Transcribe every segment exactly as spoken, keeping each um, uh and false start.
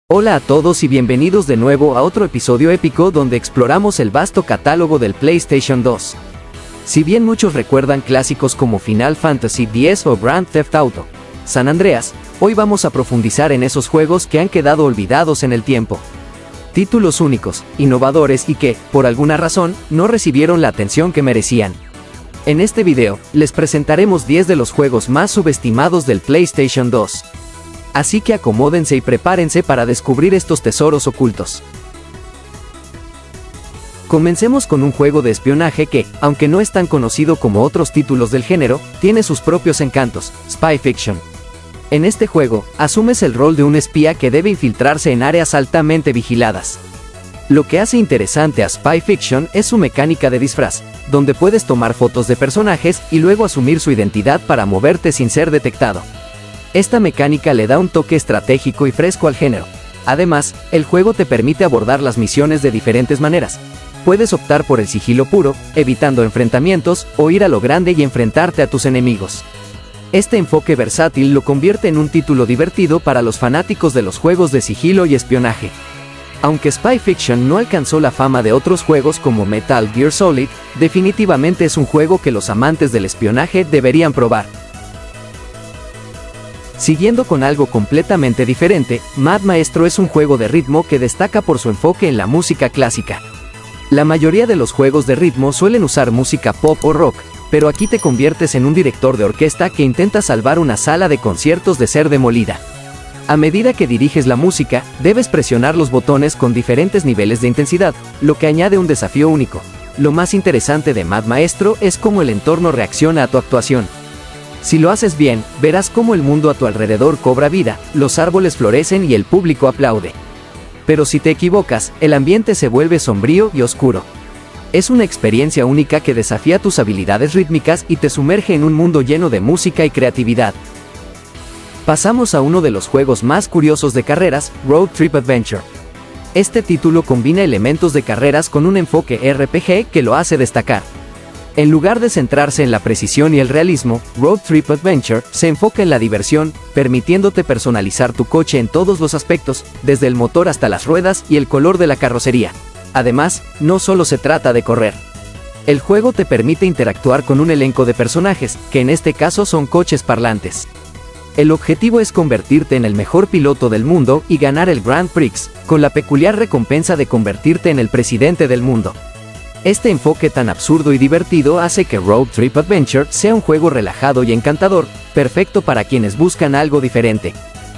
Hola a todos y bienvenidos de nuevo a otro episodio épico donde exploramos el vasto catálogo del PlayStation dos. Si bien muchos recuerdan clásicos como Final Fantasy diez o Grand Theft Auto San Andreas, hoy vamos a profundizar en esos juegos que han quedado olvidados en el tiempo. Títulos únicos, innovadores y que, por alguna razón, no recibieron la atención que merecían. En este video, les presentaremos diez de los juegos más subestimados del PlayStation dos. Así que acomódense y prepárense para descubrir estos tesoros ocultos. Comencemos con un juego de espionaje que, aunque no es tan conocido como otros títulos del género, tiene sus propios encantos: Spy Fiction. En este juego, asumes el rol de un espía que debe infiltrarse en áreas altamente vigiladas. Lo que hace interesante a Spy Fiction es su mecánica de disfraz, donde puedes tomar fotos de personajes y luego asumir su identidad para moverte sin ser detectado. Esta mecánica le da un toque estratégico y fresco al género. Además, el juego te permite abordar las misiones de diferentes maneras. Puedes optar por el sigilo puro, evitando enfrentamientos, o ir a lo grande y enfrentarte a tus enemigos. Este enfoque versátil lo convierte en un título divertido para los fanáticos de los juegos de sigilo y espionaje. Aunque Spy Fiction no alcanzó la fama de otros juegos como Metal Gear Solid, definitivamente es un juego que los amantes del espionaje deberían probar. Siguiendo con algo completamente diferente, Mad Maestro es un juego de ritmo que destaca por su enfoque en la música clásica. La mayoría de los juegos de ritmo suelen usar música pop o rock, pero aquí te conviertes en un director de orquesta que intenta salvar una sala de conciertos de ser demolida. A medida que diriges la música, debes presionar los botones con diferentes niveles de intensidad, lo que añade un desafío único. Lo más interesante de Mad Maestro es cómo el entorno reacciona a tu actuación. Si lo haces bien, verás cómo el mundo a tu alrededor cobra vida, los árboles florecen y el público aplaude. Pero si te equivocas, el ambiente se vuelve sombrío y oscuro. Es una experiencia única que desafía tus habilidades rítmicas y te sumerge en un mundo lleno de música y creatividad. Pasamos a uno de los juegos más curiosos de carreras, Road Trip Adventure. Este título combina elementos de carreras con un enfoque R P G que lo hace destacar. En lugar de centrarse en la precisión y el realismo, Road Trip Adventure se enfoca en la diversión, permitiéndote personalizar tu coche en todos los aspectos, desde el motor hasta las ruedas y el color de la carrocería. Además, no solo se trata de correr. El juego te permite interactuar con un elenco de personajes, que en este caso son coches parlantes. El objetivo es convertirte en el mejor piloto del mundo y ganar el Grand Prix, con la peculiar recompensa de convertirte en el presidente del mundo. Este enfoque tan absurdo y divertido hace que Road Trip Adventure sea un juego relajado y encantador, perfecto para quienes buscan algo diferente.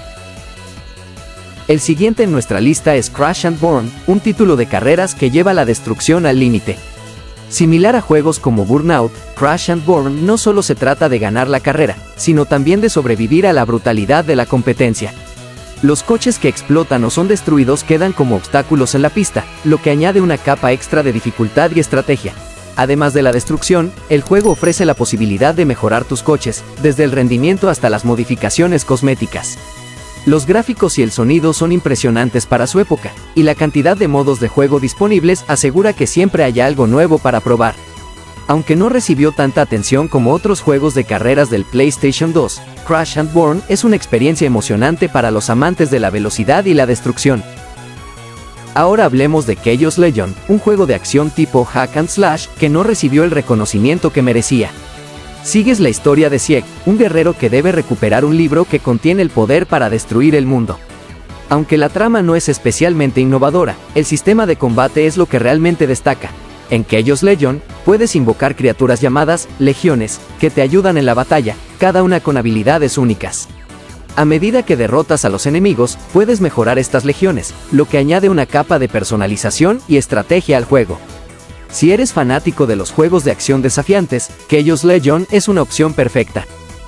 El siguiente en nuestra lista es Crash and Burn, un título de carreras que lleva la destrucción al límite. Similar a juegos como Burnout, Crash and Burn no solo se trata de ganar la carrera, sino también de sobrevivir a la brutalidad de la competencia. Los coches que explotan o son destruidos quedan como obstáculos en la pista, lo que añade una capa extra de dificultad y estrategia. Además de la destrucción, el juego ofrece la posibilidad de mejorar tus coches, desde el rendimiento hasta las modificaciones cosméticas. Los gráficos y el sonido son impresionantes para su época, y la cantidad de modos de juego disponibles asegura que siempre haya algo nuevo para probar. Aunque no recibió tanta atención como otros juegos de carreras del PlayStation dos, Crash and Burn es una experiencia emocionante para los amantes de la velocidad y la destrucción. Ahora hablemos de Chaos Legion, un juego de acción tipo hack and slash que no recibió el reconocimiento que merecía. Sigues la historia de Sieg, un guerrero que debe recuperar un libro que contiene el poder para destruir el mundo. Aunque la trama no es especialmente innovadora, el sistema de combate es lo que realmente destaca. En Chaos Legion, puedes invocar criaturas llamadas legiones, que te ayudan en la batalla, cada una con habilidades únicas. A medida que derrotas a los enemigos, puedes mejorar estas legiones, lo que añade una capa de personalización y estrategia al juego. Si eres fanático de los juegos de acción desafiantes, Chaos Legion es una opción perfecta.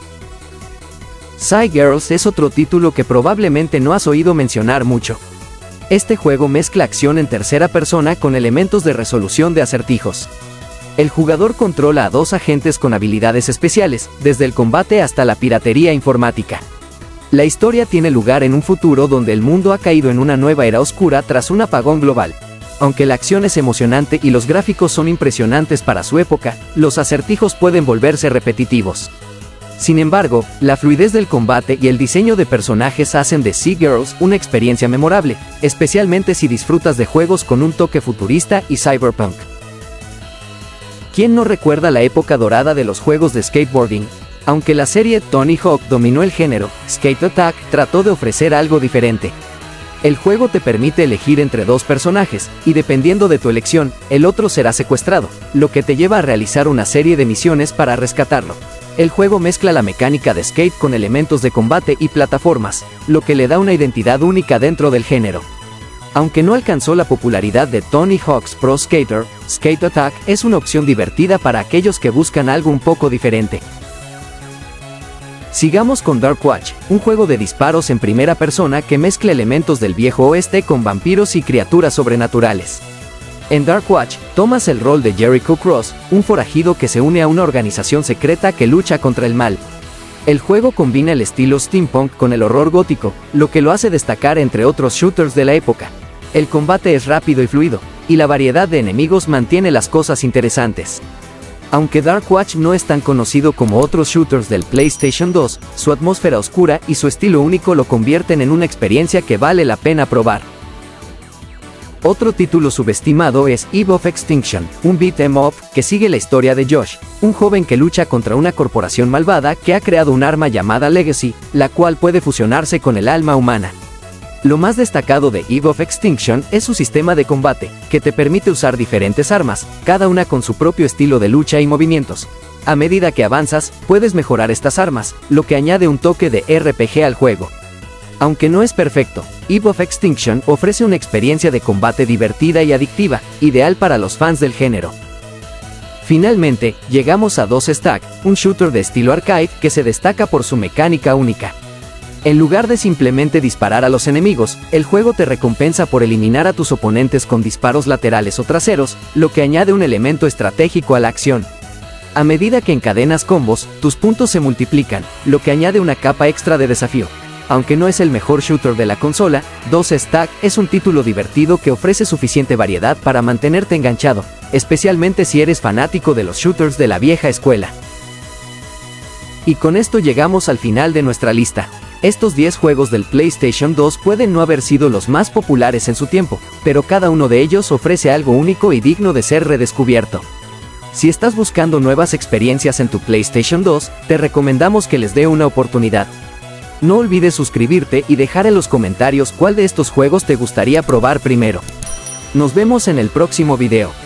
Psy Girls es otro título que probablemente no has oído mencionar mucho. Este juego mezcla acción en tercera persona con elementos de resolución de acertijos. El jugador controla a dos agentes con habilidades especiales, desde el combate hasta la piratería informática. La historia tiene lugar en un futuro donde el mundo ha caído en una nueva era oscura tras un apagón global. Aunque la acción es emocionante y los gráficos son impresionantes para su época, los acertijos pueden volverse repetitivos. Sin embargo, la fluidez del combate y el diseño de personajes hacen de Sea Girls una experiencia memorable, especialmente si disfrutas de juegos con un toque futurista y cyberpunk. ¿Quién no recuerda la época dorada de los juegos de skateboarding? Aunque la serie Tony Hawk dominó el género, Skate Attack trató de ofrecer algo diferente. El juego te permite elegir entre dos personajes, y dependiendo de tu elección, el otro será secuestrado, lo que te lleva a realizar una serie de misiones para rescatarlo. El juego mezcla la mecánica de skate con elementos de combate y plataformas, lo que le da una identidad única dentro del género. Aunque no alcanzó la popularidad de Tony Hawk's Pro Skater, Skate Attack es una opción divertida para aquellos que buscan algo un poco diferente. Sigamos con Dark Watch, un juego de disparos en primera persona que mezcla elementos del viejo oeste con vampiros y criaturas sobrenaturales. En Dark Watch, tomas el rol de Jericho Cross, un forajido que se une a una organización secreta que lucha contra el mal. El juego combina el estilo steampunk con el horror gótico, lo que lo hace destacar entre otros shooters de la época. El combate es rápido y fluido, y la variedad de enemigos mantiene las cosas interesantes. Aunque Dark Watch no es tan conocido como otros shooters del PlayStation dos, su atmósfera oscura y su estilo único lo convierten en una experiencia que vale la pena probar. Otro título subestimado es Eve of Extinction, un beat 'em up que sigue la historia de Josh, un joven que lucha contra una corporación malvada que ha creado un arma llamada Legacy, la cual puede fusionarse con el alma humana. Lo más destacado de Eve of Extinction es su sistema de combate, que te permite usar diferentes armas, cada una con su propio estilo de lucha y movimientos. A medida que avanzas, puedes mejorar estas armas, lo que añade un toque de R P G al juego. Aunque no es perfecto, Eve of Extinction ofrece una experiencia de combate divertida y adictiva, ideal para los fans del género. Finalmente, llegamos a dos Stack, un shooter de estilo arcade que se destaca por su mecánica única. En lugar de simplemente disparar a los enemigos, el juego te recompensa por eliminar a tus oponentes con disparos laterales o traseros, lo que añade un elemento estratégico a la acción. A medida que encadenas combos, tus puntos se multiplican, lo que añade una capa extra de desafío. Aunque no es el mejor shooter de la consola, dos Stack es un título divertido que ofrece suficiente variedad para mantenerte enganchado, especialmente si eres fanático de los shooters de la vieja escuela. Y con esto llegamos al final de nuestra lista. Estos diez juegos del PlayStation dos pueden no haber sido los más populares en su tiempo, pero cada uno de ellos ofrece algo único y digno de ser redescubierto. Si estás buscando nuevas experiencias en tu PlayStation dos, te recomendamos que les dé una oportunidad. No olvides suscribirte y dejar en los comentarios cuál de estos juegos te gustaría probar primero. Nos vemos en el próximo video.